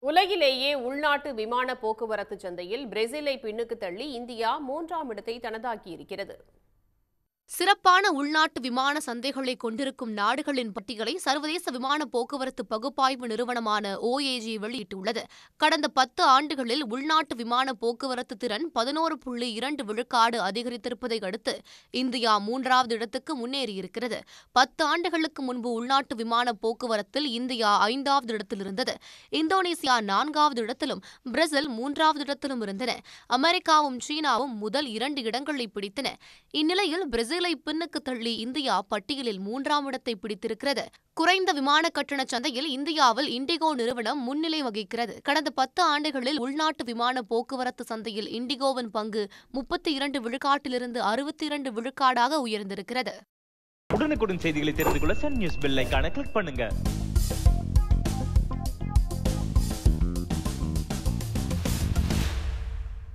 உலகிலேயே உள்நாட்டு விமான போக்குவரத்து சந்தையில் பிரேசிலை பின்னுக்கு தள்ளி இந்தியா 3ஆம் இடத்தை தனதாக்கியிருக்கிறது. சிறப்பான உள்நாட்டு விமான சந்தைகளை கொண்டிருக்கும் நாடுகளின் பட்டியலை சர்வதேச விமான போக்குவரத்து பகுப்பாய்வு நிறுவனமான OAG வெளியிட்டுள்ளது. கடந்த 10 ஆண்டுகளில் உள்நாட்டு விமான போக்குவரத்து திறன் 11.2 விழுக்காடு அதிகரித்திருப்பதை அடுத்து இந்தியா 3வது இடத்துக்கு முன்னேறியிருக்கிறது. 10 ஆண்டுகளுக்கு முன்பு உள்நாட்டு விமான போக்குவரத்தில் இந்தியா 5வது இடத்தில் இருந்தது. இந்தோனேசியா 4வது இடத்திலும் பிரேசில் 3வது இடத்திலும் இருந்தன. அமெரிக்காவும் சீனாவும் முதல் 2 இடங்களை பிடித்தன. இந்நிலையில் பிரேசிலை பின்னுக்கு தள்ளி இந்தியா பட்டியலில் 3ஆம் இடத்தை பிடித்திருக்கிறது. குறைந்த விமான கட்டண சந்தையில் இந்தியாவில் இண்டிகோ நிறுவனம் முன்னிலை வகிக்கிறது. கடந்த 10 ஆண்டுகளில் உள்நாட்டு விமான போக்குவரத்து சந்தையில் இண்டிகோவின் பங்கு 32 விழுக்காட்டிலிருந்து 62 விழுக்காடாக உயர்ந்திருக்கிறது. உடனுக்குடன் செய்திகளை தெரிந்து கொள்ள சன் நியூஸ் பெல் ஐகானை கிளிக் பண்ணுங்க.